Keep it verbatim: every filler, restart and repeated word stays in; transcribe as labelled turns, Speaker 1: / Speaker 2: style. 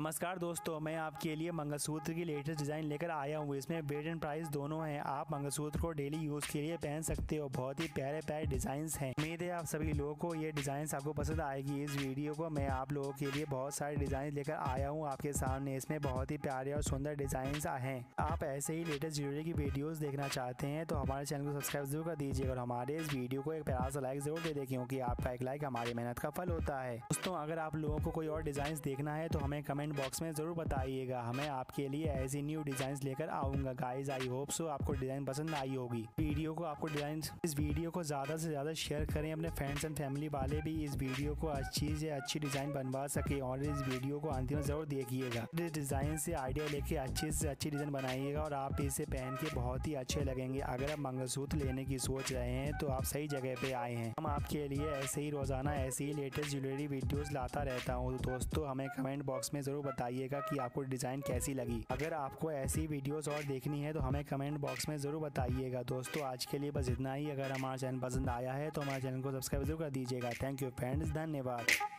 Speaker 1: नमस्कार दोस्तों, मैं आपके लिए मंगलसूत्र की लेटेस्ट डिज़ाइन लेकर आया हूँ। इसमें वेट एंड प्राइस दोनों हैं। आप मंगलसूत्र को डेली यूज़ के लिए पहन सकते हो। बहुत ही प्यारे प्यारे डिज़ाइंस हैं। उम्मीद है आप सभी लोगों को ये डिज़ाइंस आपको पसंद आएगी। इस वीडियो को मैं आप लोगों के लिए बहुत सारे डिज़ाइन लेकर आया हूँ आपके सामने। इसमें बहुत ही प्यारे और सुंदर डिज़ाइंस हैं। आप ऐसे ही लेटेस्ट ज्वेलरी की वीडियोज़ देखना चाहते हैं तो हमारे चैनल को सब्सक्राइब जरूर कर दीजिए और हमारे इस वीडियो को एक प्यारा सा लाइक जरूर दे दें, क्योंकि आपका एक लाइक हमारी मेहनत का फल होता है। दोस्तों, अगर आप लोगों को कोई और डिज़ाइन देखना है तो हमें कमेंट बॉक्स में ज़रूर बताइएगा। हमें आपके लिए ऐसी न्यू डिज़ाइंस लेकर आऊँगा। गाइस, आई होप सो आपको डिज़ाइन पसंद आई होगी। वीडियो को आपको डिज़ाइन इस वीडियो को ज़्यादा से ज़्यादा शेयर करें। अपने फ्रेंड्स एंड फैमिली वाले भी इस वीडियो को अच्छी से अच्छी डिज़ाइन बनवा सके और इस वीडियो को अंतिम में ज़रूर देखिएगा। इस डिज़ाइन से आइडिया लेके अच्छी से अच्छी डिज़ाइन बनाइएगा और आप इसे पहन के बहुत ही अच्छे लगेंगे। अगर आप मंगलसूत्र लेने की सोच रहे हैं तो आप सही जगह पे आए हैं। हम आपके लिए ऐसे ही रोज़ाना ऐसे ही लेटेस्ट ज्वेलरी वीडियोज़ लाता रहता हूँ। दोस्तों, हमें कमेंट बॉक्स में ज़रूर बताइएगा कि आपको डिज़ाइन कैसी लगी। अगर आपको ऐसी वीडियोस और देखनी है तो हमें कमेंट बॉक्स में ज़रूर बताइएगा। दोस्तों, आज के लिए बस इतना ही। अगर हमारा चैनल पसंद आया है तो हमारे चैनल को सब्सक्राइब जरूर कर दीजिएगा। थैंक यू फ्रेंड्स, धन्यवाद।